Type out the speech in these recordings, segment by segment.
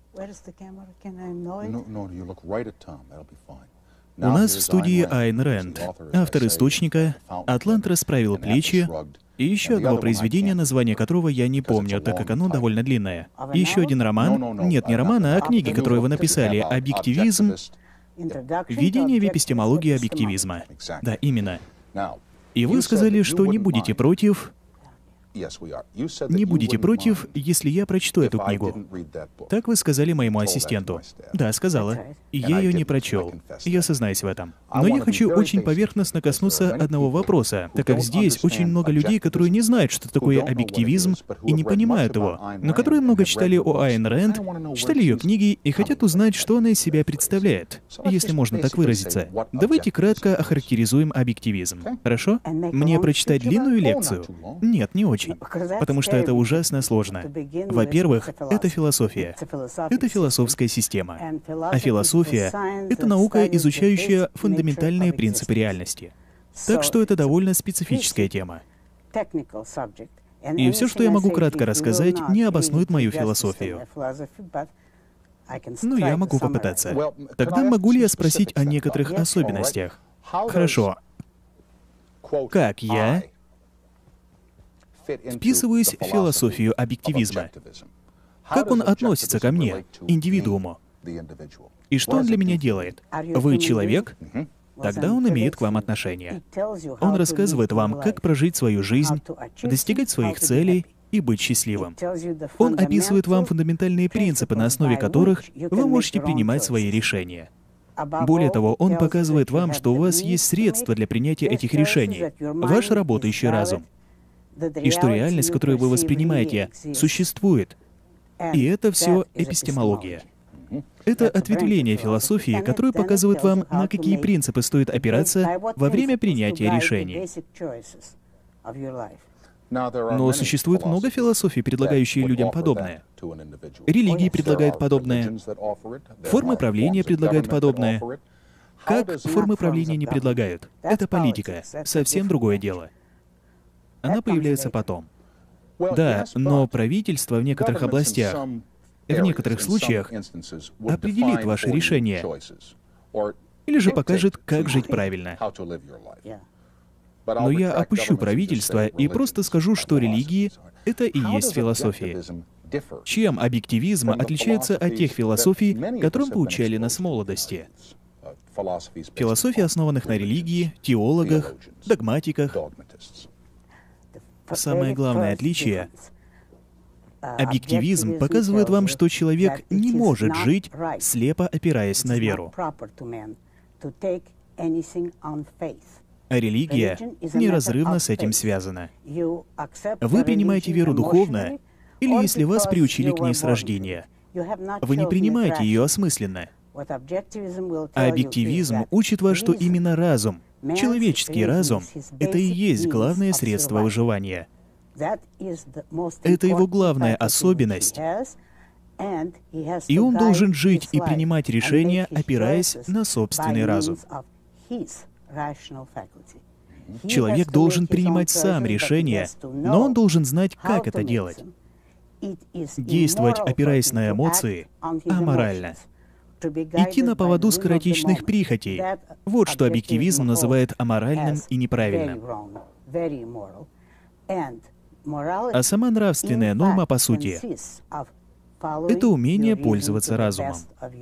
У нас в студии Айн Рэнд, автор источника «Атлант расправил плечи» и еще одного произведения, название которого я не помню, так как оно довольно длинное. Еще один роман, нет, не романа, а книги, которую вы написали, «Объективизм. Введение в эпистемологию объективизма». Да, именно. И вы сказали, что не будете против... Не будете против, если я прочту эту книгу. Так вы сказали моему ассистенту. Да, сказала. И я ее не прочел. Я сознаюсь в этом. Но я хочу очень поверхностно коснуться одного вопроса, так как здесь очень много людей, которые не знают, что такое объективизм, и не понимают его, но которые много читали о Айн Рэнд, читали ее книги и хотят узнать, что она из себя представляет, если можно так выразиться. Давайте кратко охарактеризуем объективизм. Хорошо? Мне прочитать длинную лекцию? Нет, не очень. Потому что это ужасно сложно. Во-первых, это философия. Это философская система. А философия — это наука, изучающая фундаментальные принципы реальности. Так что это довольно специфическая тема. И все, что я могу кратко рассказать, не обоснует мою философию. Но я могу попытаться. Тогда могу ли я спросить о некоторых особенностях? Хорошо. Как я вписываюсь в философию объективизма? Как он относится ко мне, индивидууму? И что он для меня делает? Вы человек? Тогда он имеет к вам отношение. Он рассказывает вам, как прожить свою жизнь, достигать своих целей и быть счастливым. Он описывает вам фундаментальные принципы, на основе которых вы можете принимать свои решения. Более того, он показывает вам, что у вас есть средства для принятия этих решений, ваш работающий разум. И что реальность, которую вы воспринимаете, существует. И это все эпистемология. Это ответвление философии, которое показывает вам, на какие принципы стоит опираться во время принятия решений. Но существует много философий, предлагающих людям подобное. Религии предлагают подобное. Формы правления предлагают подобное. Как формы правления не предлагают? Это политика. Совсем другое дело. Она появляется потом. Да, но правительство в некоторых областях, в некоторых случаях, определит ваше решение или же покажет, как жить правильно. Но я опущу правительство и просто скажу, что религии — это и есть философия. Чем объективизм отличается от тех философий, которым поучали нас в молодости? Философии, основанных на религии, теологах, догматиках. Самое главное отличие — объективизм показывает вам, что человек не может жить, слепо опираясь на веру. А религия неразрывно с этим связана. Вы принимаете веру духовно, или если вас приучили к ней с рождения. Вы не принимаете ее осмысленно. А объективизм учит вас, что именно разум, человеческий разум, это и есть главное средство выживания. Это его главная особенность. И он должен жить и принимать решения, опираясь на собственный разум. Человек должен принимать сам решения, но он должен знать, как это делать. Действовать, опираясь на эмоции, аморально. Идти на поводу скоротечных прихотей. Вот что объективизм называет аморальным и неправильным. А сама нравственная норма, по сути, это умение пользоваться разумом.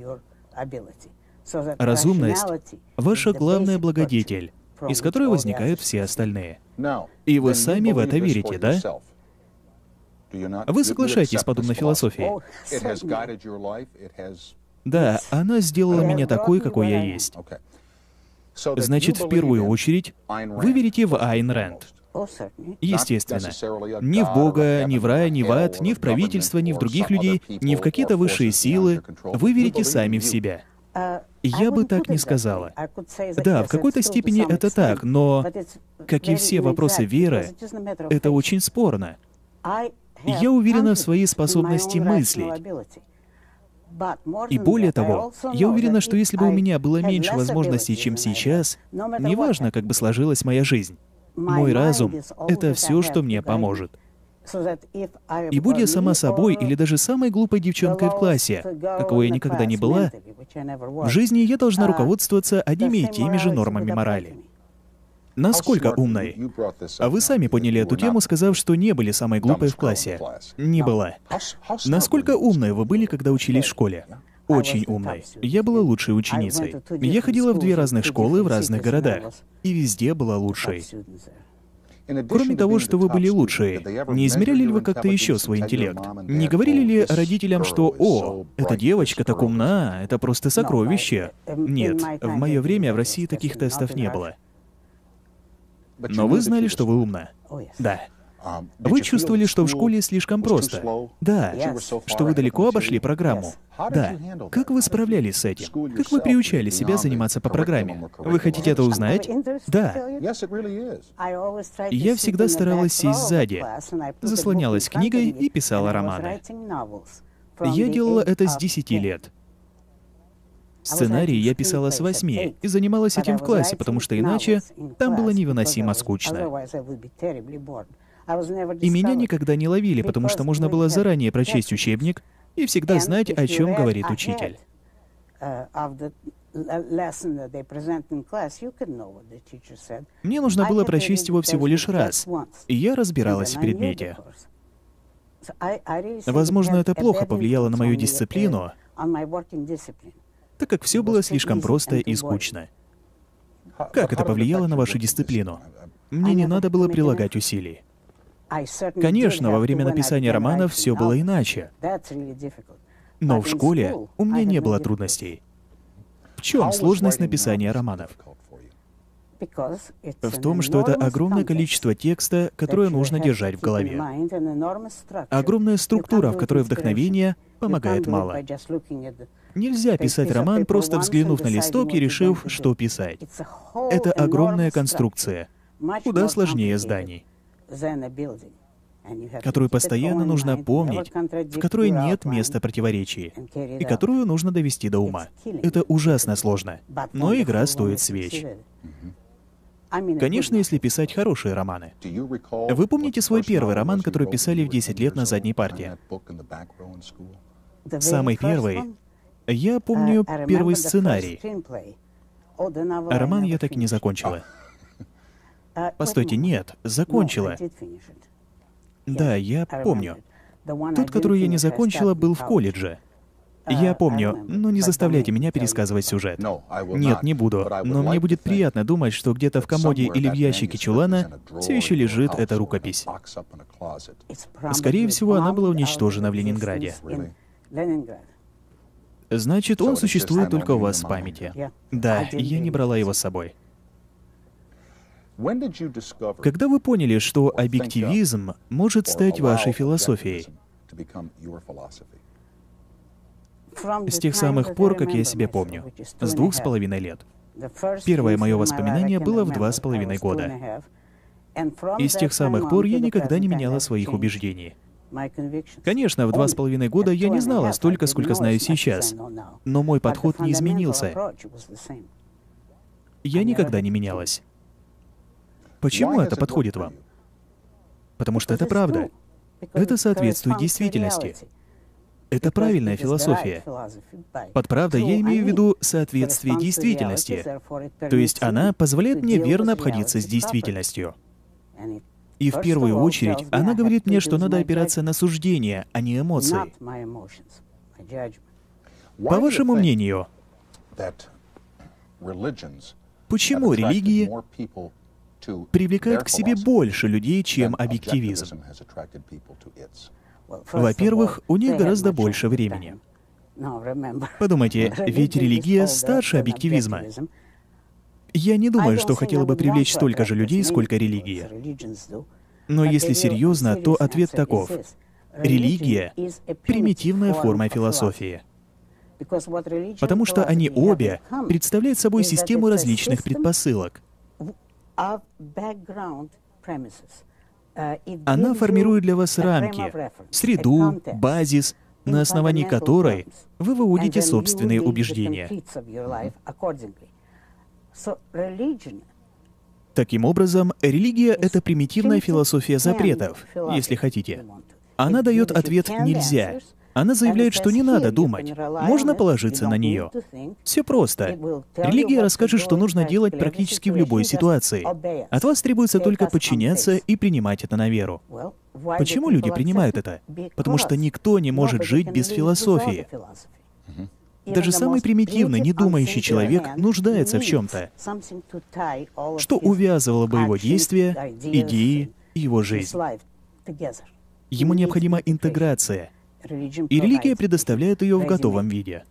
Разумность — ваша главная благодетель, из которой возникают все остальные. И вы сами в это верите, да? Вы соглашаетесь с подобной философией? Да, она сделала меня такой, какой я есть. Значит, в первую очередь, вы верите в Айн Рэнд. Естественно. Ни в Бога, ни в рай, ни в ад, ни в правительство, ни в других людей, ни в какие-то высшие силы. Вы верите сами в себя. Я бы так не сказала. Да, в какой-то степени это так, но, как и все вопросы веры, это очень спорно. Я уверена в своей способности мыслить. И более того, я уверена, что если бы у меня было меньше возможностей, чем сейчас, неважно, как бы сложилась моя жизнь, мой разум — это все, что мне поможет. И будь я сама собой или даже самой глупой девчонкой в классе, какой я никогда не была, в жизни я должна руководствоваться одними и теми же нормами морали. Насколько умной? А вы сами подняли эту тему, сказав, что не были самой глупой в классе. Не была. Насколько умной вы были, когда учились в школе? Очень умной. Я была лучшей ученицей. Я ходила в 2 разных школы в разных городах. И везде была лучшей. Кроме того, что вы были лучшие, не измеряли ли вы как-то еще свой интеллект? Не говорили ли родителям, что «О, эта девочка так умна, это просто сокровище»? Нет, в мое время в России таких тестов не было. Но вы знали, что вы умна? Да. Вы чувствовали, что в школе слишком просто? Да. Что вы далеко обошли программу? Да. Как вы справлялись с этим? Как вы приучали себя заниматься по программе? Вы хотите это узнать? Да. Я всегда старалась сесть сзади, заслонялась книгой и писала романы. Я делала это с 10 лет. Сценарий я писала с 8 и занималась этим в классе, потому что иначе там было невыносимо скучно. И меня никогда не ловили, потому что можно было заранее прочесть учебник и всегда знать, о чем говорит учитель. Мне нужно было прочесть его всего лишь раз, и я разбиралась в предмете. Возможно, это плохо повлияло на мою дисциплину, так как все было слишком просто и скучно. Как это повлияло на вашу дисциплину? Мне не надо было прилагать усилий. Конечно, во время написания романов все было иначе. Но в школе у меня не было трудностей. В чем сложность написания романов? В том, что это огромное количество текста, которое нужно держать в голове. Огромная структура, в которой вдохновение помогает мало. Нельзя писать роман, просто взглянув на листок и решив, что писать. Это огромная конструкция, куда сложнее зданий, которую постоянно нужно помнить, в которой нет места противоречий, и которую нужно довести до ума. Это ужасно сложно, но игра стоит свеч. Конечно, если писать хорошие романы. Вы помните свой первый роман, который писали в 10 лет на задней парте? Самый первый? Я помню первый сценарий. А роман я так и не закончила. Постойте, нет, закончила. Да, я помню. Тот, который я не закончила, был в колледже. Я помню, но не заставляйте меня пересказывать сюжет. Нет, не буду. Но мне будет приятно думать, что где-то в комоде или в ящике чулана все еще лежит эта рукопись. Скорее всего, она была уничтожена в Ленинграде. Значит, он существует только у вас в памяти. Да, я не брала его с собой. Когда вы поняли, что объективизм может стать вашей философией? С тех самых пор, как я себя помню. С 2,5 лет. Первое мое воспоминание было в 2,5 года. И с тех самых пор я никогда не меняла своих убеждений. Конечно, в 2,5 года я не знала столько, сколько знаю сейчас, но мой подход не изменился. Я никогда не менялась. Почему это подходит вам? Потому что это правда. Это соответствует действительности. Это правильная философия. Под правдой я имею в виду соответствие действительности. То есть она позволяет мне верно обходиться с действительностью. И в первую очередь она говорит мне, что надо опираться на суждения, а не эмоции. По вашему мнению, почему религии привлекают к себе больше людей, чем объективизм? Во-первых, у них гораздо больше времени. Подумайте, ведь религия старше объективизма. Я не думаю, что хотела бы привлечь столько же людей, сколько религия. Но если серьезно, то ответ таков. Религия — примитивная форма философии. Потому что они обе представляют собой систему различных предпосылок. Она формирует для вас рамки, среду, базис, на основании которой вы выводите собственные убеждения. Таким образом, религия — это примитивная философия запретов, если хотите. Она дает ответ «нельзя». Она заявляет, что не надо думать, можно положиться на нее. Все просто. Религия расскажет, что нужно делать практически в любой ситуации. От вас требуется только подчиняться и принимать это на веру. Почему люди принимают это? Потому что никто не может жить без философии. Даже самый примитивный, недумающий человек нуждается в чем-то, что увязывало бы его действия, идеи и его жизнь. Ему необходима интеграция, и религия предоставляет ее в готовом виде.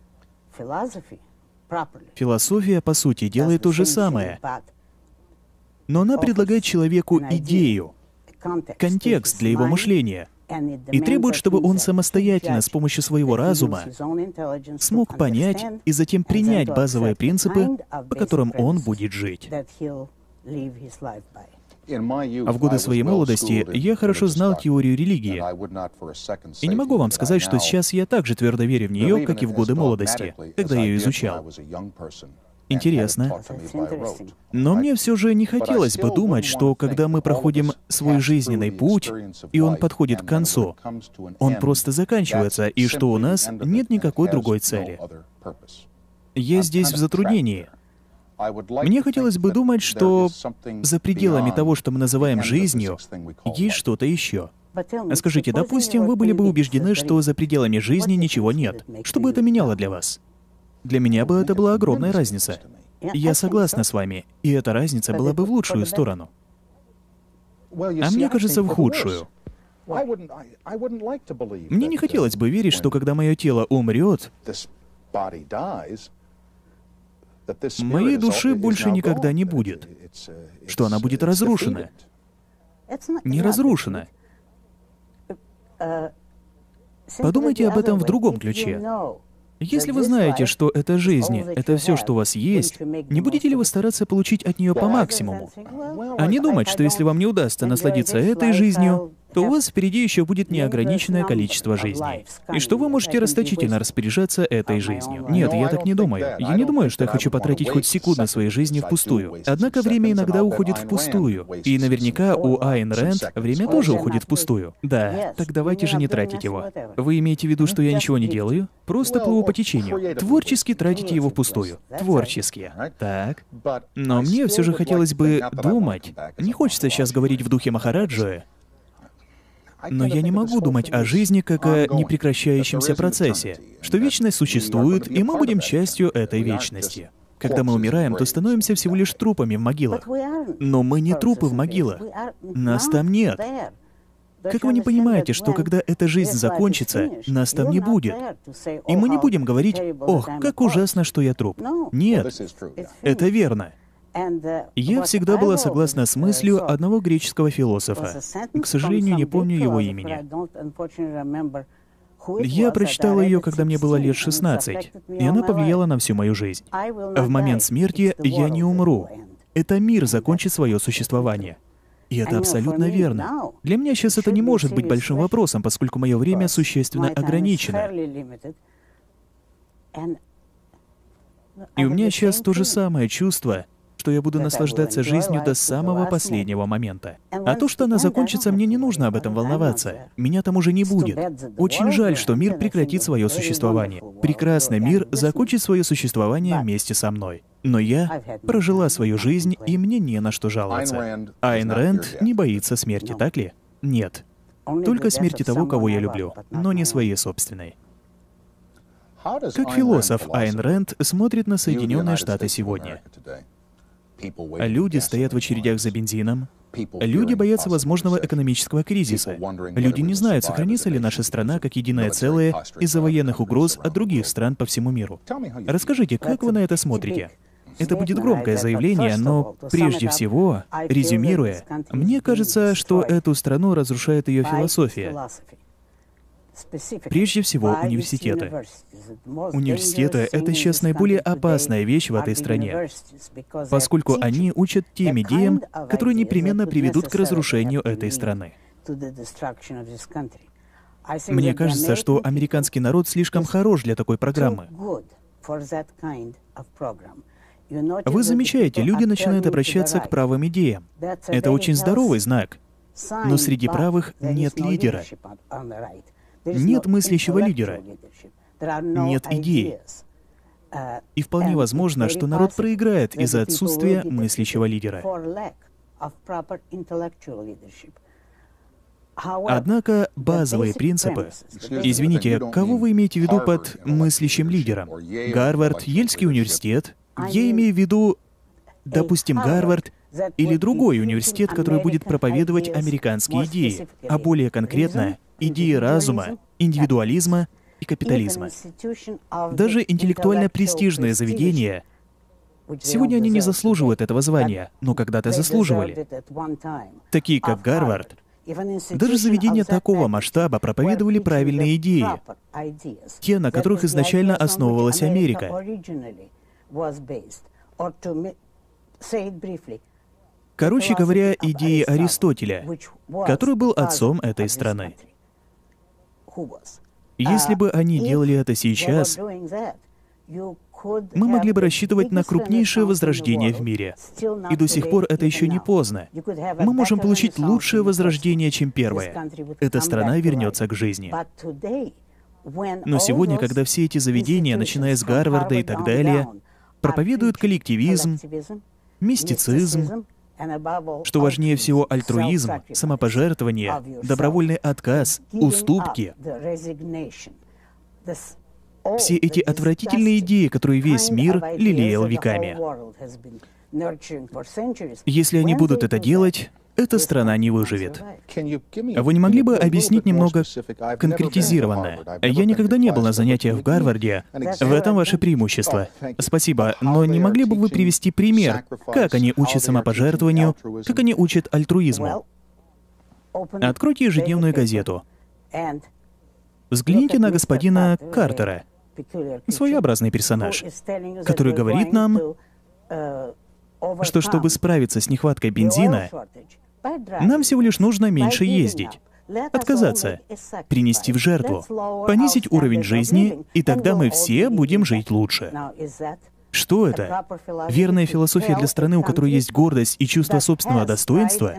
Философия, по сути, делает то же самое, но она предлагает человеку идею, контекст для его мышления, и требует, чтобы он самостоятельно, с помощью своего разума, смог понять и затем принять базовые принципы, по которым он будет жить. А в годы своей молодости я хорошо знал теорию религии. И не могу вам сказать, что сейчас я так же твердо верю в нее, как и в годы молодости, когда я ее изучал. Интересно. Но мне все же не хотелось бы думать, что когда мы проходим свой жизненный путь, и он подходит к концу, он просто заканчивается, и что у нас нет никакой другой цели. Я здесь в затруднении. Мне хотелось бы думать, что за пределами того, что мы называем жизнью, есть что-то еще. Скажите, допустим, вы были бы убеждены, что за пределами жизни ничего нет. Что бы это меняло для вас? Для меня бы это была огромная разница. Я согласна с вами, и эта разница была бы в лучшую сторону. А мне кажется, в худшую. Мне не хотелось бы верить, что когда мое тело умрет, моей души больше никогда не будет, что она будет разрушена. Не разрушена. Подумайте об этом в другом ключе. Если вы знаете, что эта жизнь — это все, что у вас есть, не будете ли вы стараться получить от нее по максимуму? А не думать, что если вам не удастся насладиться этой жизнью, то у вас впереди еще будет неограниченное количество жизней. И что вы можете расточительно распоряжаться этой жизнью. Нет, я так не думаю. Я не думаю, что я хочу потратить хоть секунду своей жизни впустую. Однако время иногда уходит впустую. И наверняка у Айн Рэнд время тоже уходит впустую. Да, так давайте же не тратить его. Вы имеете в виду, что я ничего не делаю? Просто плыву по течению. Творчески тратите его впустую. Творчески. Так. Но мне все же хотелось бы думать. Не хочется сейчас говорить в духе Махараджи, но я не могу думать о жизни как о непрекращающемся процессе, что вечность существует, и мы будем частью этой вечности. Когда мы умираем, то становимся всего лишь трупами в могилах. Но мы не трупы в могилах. Нас там нет. Как вы не понимаете, что когда эта жизнь закончится, нас там не будет? И мы не будем говорить: «Ох, как ужасно, что я труп». Нет, это верно. Я всегда была согласна с мыслью одного греческого философа. К сожалению, не помню его имени. Я прочитала ее, когда мне было лет 16, и она повлияла на всю мою жизнь. В момент смерти я не умру. Это мир закончит свое существование. И это абсолютно верно. Для меня сейчас это не может быть большим вопросом, поскольку мое время существенно ограничено. И у меня сейчас то же самое чувство, что я буду наслаждаться жизнью до самого последнего момента. А то, что она закончится, мне не нужно об этом волноваться. Меня там уже не будет. Очень жаль, что мир прекратит свое существование. Прекрасный мир закончит свое существование вместе со мной. Но я прожила свою жизнь, и мне не на что жаловаться. Айн Рэнд не боится смерти, так ли? Нет. Только смерти того, кого я люблю, но не своей собственной. Как философ, Айн Рэнд смотрит на Соединенные Штаты сегодня. Люди стоят в очередях за бензином. Люди боятся возможного экономического кризиса. Люди не знают, сохранится ли наша страна как единое целое из-за военных угроз от других стран по всему миру. Расскажите, как вы на это смотрите? Это будет громкое заявление, но прежде всего, резюмируя, мне кажется, что эту страну разрушает ее философия. Прежде всего, университеты. Университеты — это сейчас наиболее опасная вещь в этой стране, поскольку они учат тем идеям, которые непременно приведут к разрушению этой страны. Мне кажется, что американский народ слишком хорош для такой программы. Вы замечаете, люди начинают обращаться к правым идеям. Это очень здоровый знак. Но среди правых нет лидера. Нет мыслящего лидера. Нет идей. И вполне возможно, что народ проиграет из-за отсутствия мыслящего лидера. Однако базовые принципы... Извините, кого вы имеете в виду под мыслящим лидером? Гарвард, Ельский университет? Я имею в виду, допустим, Гарвард или другой университет, который будет проповедовать американские идеи, а более конкретно идеи разума, индивидуализма и капитализма. Даже интеллектуально престижные заведения, сегодня они не заслуживают этого звания, но когда-то заслуживали. Такие как Гарвард. Даже заведения такого масштаба проповедовали правильные идеи, те, на которых изначально основывалась Америка. Короче говоря, идеи Аристотеля, который был отцом этой страны. Если бы они делали это сейчас, мы могли бы рассчитывать на крупнейшее возрождение в мире. И до сих пор это еще не поздно. Мы можем получить лучшее возрождение, чем первое. Эта страна вернется к жизни. Но сегодня, когда все эти заведения, начиная с Гарварда и так далее, проповедуют коллективизм, мистицизм, что важнее всего альтруизм, самопожертвование, добровольный отказ, уступки. Все эти отвратительные идеи, которые весь мир лелеял веками. Если они будут это делать, эта страна не выживет. Вы не могли бы объяснить немного конкретизированно? Я никогда не был на занятиях в Гарварде. В этом ваше преимущество. Спасибо, но не могли бы вы привести пример, как они учат самопожертвованию, как они учат альтруизму? Откройте ежедневную газету. Взгляните на господина Картера, своеобразный персонаж, который говорит нам, что чтобы справиться с нехваткой бензина, нам всего лишь нужно меньше ездить, отказаться, принести в жертву, понизить уровень жизни, и тогда мы все будем жить лучше. Что это? Верная философия для страны, у которой есть гордость и чувство собственного достоинства?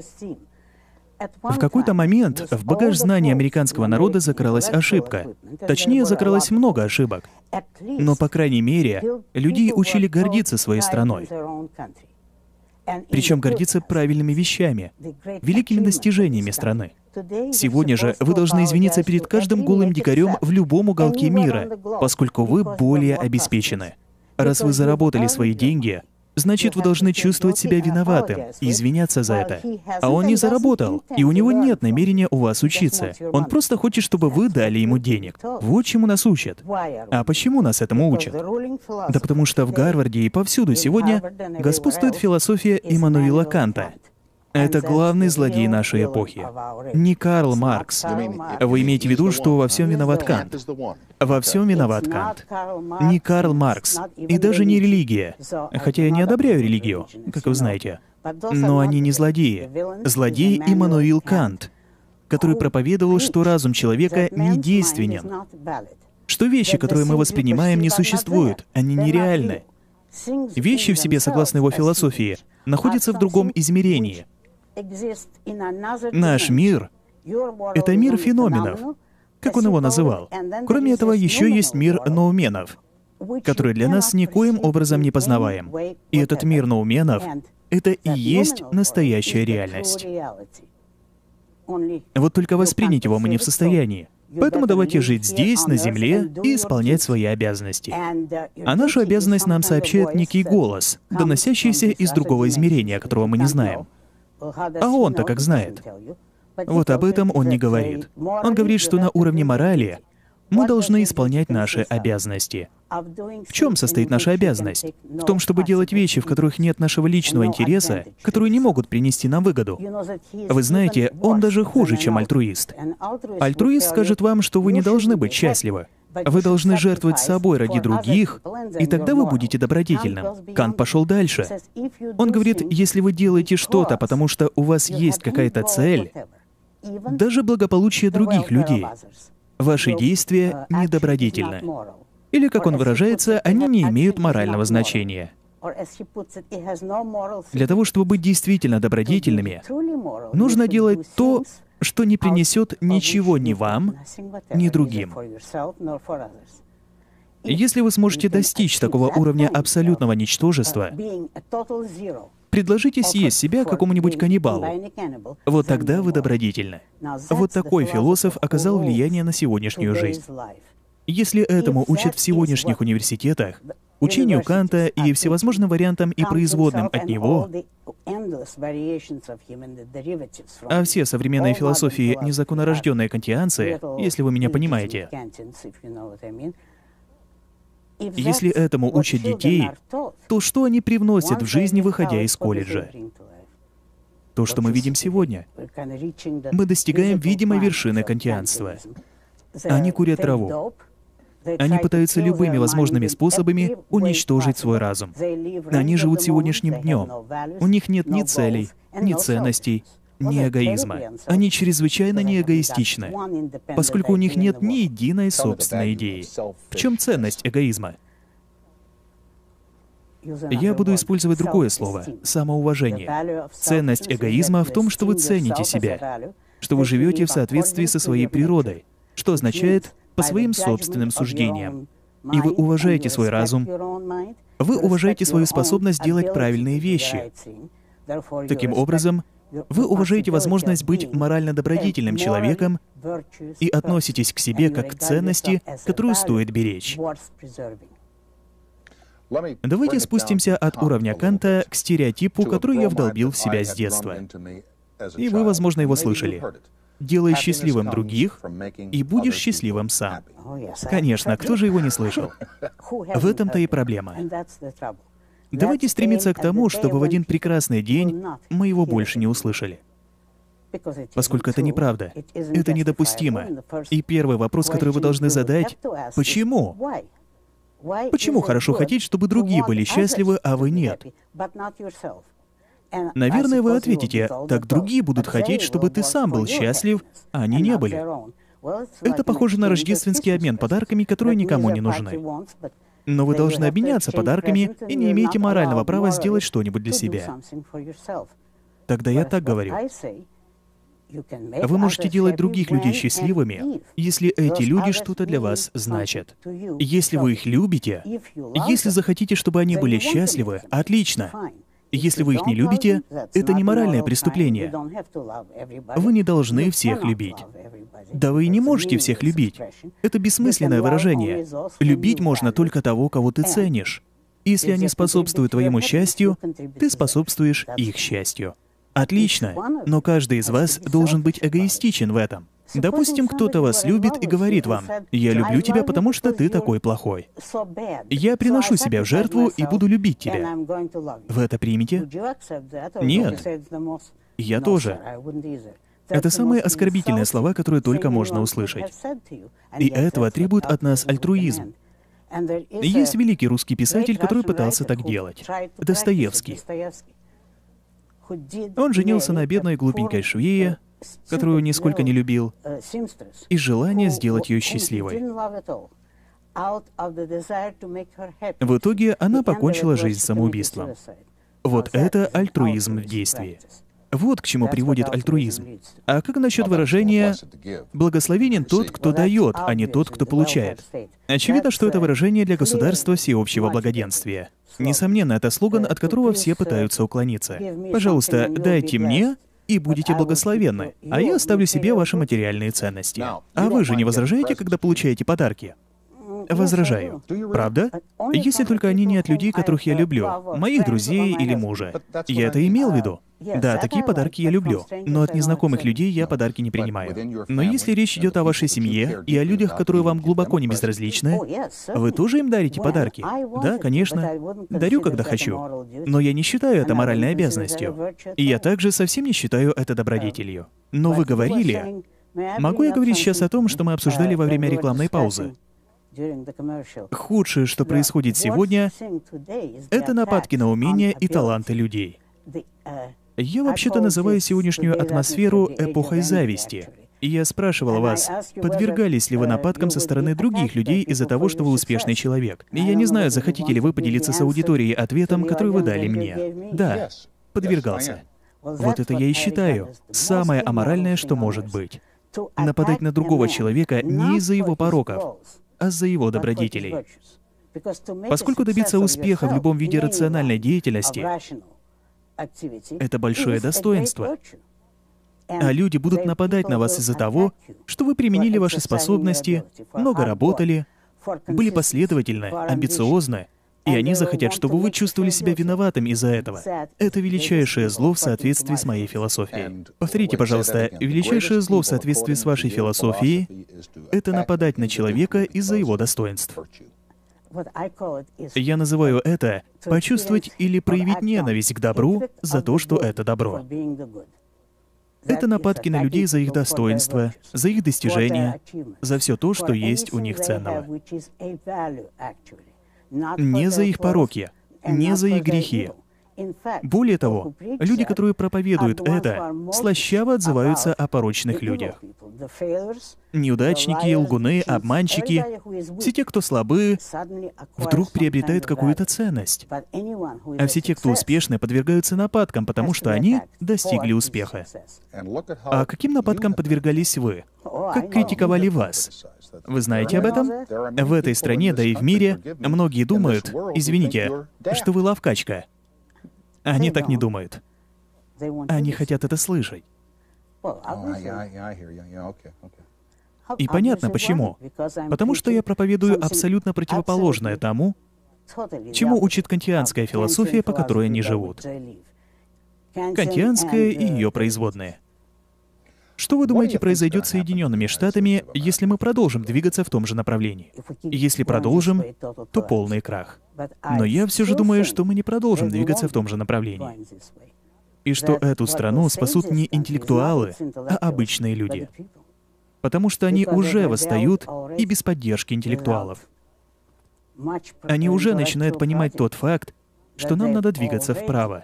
В какой-то момент в багаж знаний американского народа закралась ошибка. Точнее, закралось много ошибок. Но, по крайней мере, людей учили гордиться своей страной. Причем гордиться правильными вещами, великими достижениями страны. Сегодня же вы должны извиниться перед каждым голым дикарем в любом уголке мира, поскольку вы более обеспечены. Раз вы заработали свои деньги, значит, вы должны чувствовать себя виноватым и извиняться за это. А он не заработал, и у него нет намерения у вас учиться. Он просто хочет, чтобы вы дали ему денег. Вот чему нас учат. А почему нас этому учат? Да потому что в Гарварде и повсюду сегодня господствует философия Иммануила Канта. Это главный злодей нашей эпохи. Не Карл Маркс. Вы имеете в виду, что во всем виноват Кант? Во всем виноват Кант. Не Карл Маркс. И даже не религия. Хотя я не одобряю религию, как вы знаете. Но они не злодеи. Злодей Иммануил Кант, который проповедовал, что разум человека не действенен. Что вещи, которые мы воспринимаем, не существуют. Они нереальны. Вещи в себе, согласно его философии, находятся в другом измерении. Наш мир — это мир феноменов, как он его называл. Кроме этого, еще есть мир ноуменов, который для нас никоим образом не познаваем. И этот мир ноуменов — это и есть настоящая реальность. Вот только воспринять его мы не в состоянии. Поэтому давайте жить здесь, на земле, и исполнять свои обязанности. А нашу обязанность нам сообщает некий голос, доносящийся из другого измерения, которого мы не знаем. А он-то как знает. Вот об этом он не говорит. Он говорит, что на уровне морали мы должны исполнять наши обязанности. В чем состоит наша обязанность? В том, чтобы делать вещи, в которых нет нашего личного интереса, которые не могут принести нам выгоду. Вы знаете, он даже хуже, чем альтруист. Альтруист скажет вам, что вы не должны быть счастливы. Вы должны жертвовать собой ради других, и тогда вы будете добродетельным. Кант пошел дальше. Он говорит, если вы делаете что-то, потому что у вас есть какая-то цель, даже благополучие других людей, ваши действия недобродетельны. Или, как он выражается, они не имеют морального значения. Для того, чтобы быть действительно добродетельными, нужно делать то, что не принесет ничего ни вам, ни другим. Если вы сможете достичь такого уровня абсолютного ничтожества, предложите съесть себя какому-нибудь каннибалу. Вот тогда вы добродетельны. Вот такой философ оказал влияние на сегодняшнюю жизнь. Если этому учат в сегодняшних университетах, учению Канта и всевозможным вариантам и производным от него, а все современные философии незаконнорожденные кантианцы, если вы меня понимаете, если этому учат детей, то что они привносят в жизнь, выходя из колледжа? То, что мы видим сегодня. Мы достигаем видимой вершины кантианства. Они курят траву. Они пытаются любыми возможными способами уничтожить свой разум. Они живут сегодняшним днем. У них нет ни целей, ни ценностей, ни эгоизма. Они чрезвычайно неэгоистичны, поскольку у них нет ни единой собственной идеи. В чем ценность эгоизма? Я буду использовать другое слово — самоуважение. Ценность эгоизма в том, что вы цените себя, что вы живете в соответствии со своей природой, что означает по своим собственным суждениям. И вы уважаете свой разум, вы уважаете свою способность делать правильные вещи. Таким образом, вы уважаете возможность быть морально добродетельным человеком и относитесь к себе как к ценности, которую стоит беречь. Давайте спустимся от уровня Канта к стереотипу, который я вдолбил в себя с детства. И вы, возможно, его слышали. «Делай счастливым других, и будешь счастливым сам». Конечно, кто же его не слышал? В этом-то и проблема. Давайте стремиться к тому, чтобы в один прекрасный день мы его больше не услышали. Поскольку это неправда, это недопустимо. И первый вопрос, который вы должны задать — почему? Почему хорошо хотеть, чтобы другие были счастливы, а вы нет? Наверное, вы ответите, так другие будут хотеть, чтобы ты сам был счастлив, а они не были. Это похоже на рождественский обмен подарками, которые никому не нужны. Но вы должны обменяться подарками и не имеете морального права сделать что-нибудь для себя. Тогда я так говорю. Вы можете делать других людей счастливыми, если эти люди что-то для вас значат. Если вы их любите, если захотите, чтобы они были счастливы, отлично. Если вы их не любите, это не моральное преступление. Вы не должны всех любить. Да вы и не можете всех любить. Это бессмысленное выражение. Любить можно только того, кого ты ценишь. Если они способствуют твоему счастью, ты способствуешь их счастью. Отлично, но каждый из вас должен быть эгоистичен в этом. Допустим, кто-то вас любит и говорит вам: «Я люблю тебя, потому что ты такой плохой. Я приношу себя в жертву и буду любить тебя». Вы это примете? Нет. Я тоже. Это самые оскорбительные слова, которые только можно услышать. И этого требует от нас альтруизм. Есть великий русский писатель, который пытался так делать. Достоевский. Он женился на бедной глупенькой швее, которую нисколько не любил, из желания сделать ее счастливой. В итоге она покончила жизнь самоубийством. Вот это альтруизм в действии. Вот к чему приводит альтруизм. А как насчет выражения «благословенен тот, кто дает, а не тот, кто получает»? Очевидно, что это выражение для государства всеобщего благоденствия. Несомненно, это слоган, от которого все пытаются уклониться. Пожалуйста, дайте мне, и будете благословенны, а я оставлю себе ваши материальные ценности. А вы же не возражаете, когда получаете подарки? Возражаю. Правда? Если только они не от людей, которых я люблю, моих друзей или мужа. Я это имел в виду. Да, такие подарки я люблю, но от незнакомых людей я подарки не принимаю. Но если речь идет о вашей семье и о людях, которые вам глубоко не безразличны, вы тоже им дарите подарки? Да, конечно. Дарю, когда хочу. Но я не считаю это моральной обязанностью. И я также совсем не считаю это добродетелью. Но вы говорили... Могу я говорить сейчас о том, что мы обсуждали во время рекламной паузы? Худшее, что происходит сегодня, это нападки на умения и таланты людей. Я вообще-то называю сегодняшнюю атмосферу эпохой зависти. И я спрашивал вас, подвергались ли вы нападкам со стороны других людей из-за того, что вы успешный человек? И я не знаю, захотите ли вы поделиться с аудиторией ответом, который вы дали мне. Да, подвергался. Вот это я и считаю самое аморальное, что может быть. Нападать на другого человека не из-за его пороков, а из-за его добродетелей. Поскольку добиться успеха в любом виде рациональной деятельности — это большое достоинство. А люди будут нападать на вас из-за того, что вы применили ваши способности, много работали, были последовательны, амбициозны, и они захотят, чтобы вы чувствовали себя виноватым из-за этого. Это величайшее зло в соответствии с моей философией. Повторите, пожалуйста, величайшее зло в соответствии с вашей философией — это нападать на человека из-за его достоинств. Я называю это почувствовать или проявить ненависть к добру за то, что это добро. Это нападки на людей за их достоинства, за их достижения, за все то, что есть у них ценного. Не за их пороки, не за их грехи. Более того, люди, которые проповедуют это, слащаво отзываются о порочных людях. Неудачники, лгуны, обманщики, все те, кто слабы, вдруг приобретают какую-то ценность. А все те, кто успешны, подвергаются нападкам, потому что они достигли успеха. А каким нападкам подвергались вы? Как критиковали вас? Вы знаете об этом? В этой стране, да и в мире, многие думают, извините, что вы лавкачка. Они так не думают. Они хотят это слышать. И понятно почему. Потому что я проповедую абсолютно противоположное тому, чему учит кантианская философия, по которой они живут. Кантианская и ее производные. Что вы думаете произойдет с Соединенными Штатами, если мы продолжим двигаться в том же направлении? Если продолжим, то полный крах. Но я все же думаю, что мы не продолжим двигаться в том же направлении. И что эту страну спасут не интеллектуалы, а обычные люди. Потому что они уже восстают и без поддержки интеллектуалов. Они уже начинают понимать тот факт, что нам надо двигаться вправо.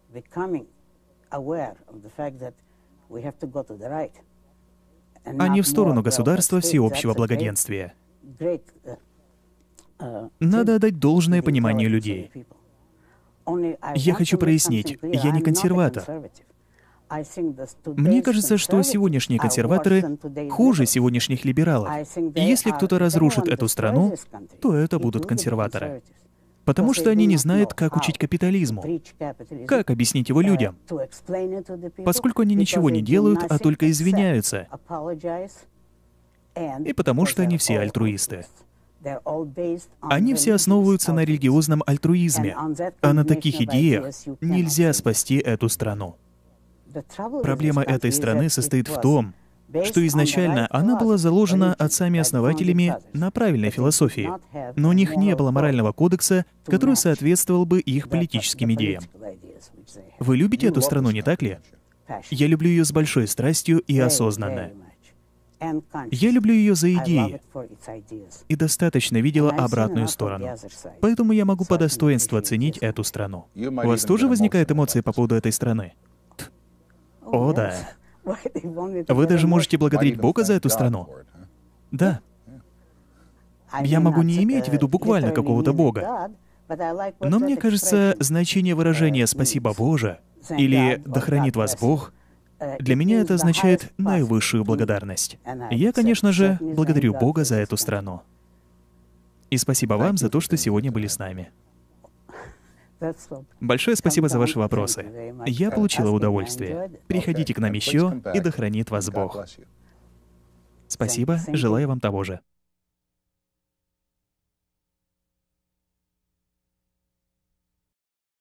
А не в сторону государства всеобщего благоденствия. Надо отдать должное пониманию людей. Я хочу прояснить, я не консерватор. Мне кажется, что сегодняшние консерваторы хуже сегодняшних либералов. И если кто-то разрушит эту страну, то это будут консерваторы. Потому что они не знают, как учить капитализму, как объяснить его людям, поскольку они ничего не делают, а только извиняются, и потому что они все альтруисты. Они все основываются на религиозном альтруизме, а на таких идеях нельзя спасти эту страну. Проблема этой страны состоит в том, что изначально она была заложена отцами-основателями на правильной философии, но у них не было морального кодекса, который соответствовал бы их политическим идеям. Вы любите эту страну, не так ли? Я люблю ее с большой страстью и осознанно. Я люблю ее за идеи и достаточно видела обратную сторону. Поэтому я могу по достоинству оценить эту страну. У вас тоже возникают эмоции по поводу этой страны? О, да. Вы даже можете благодарить Бога за эту страну. Да. Я могу не иметь в виду буквально какого-то Бога. Но мне кажется, значение выражения «спасибо Боже» или «да хранит вас Бог» для меня это означает наивысшую благодарность. Я, конечно же, благодарю Бога за эту страну. И спасибо вам за то, что сегодня были с нами. Большое спасибо за ваши вопросы. Я получила удовольствие. Приходите к нам еще, и да хранит вас Бог. Спасибо, желаю вам того же.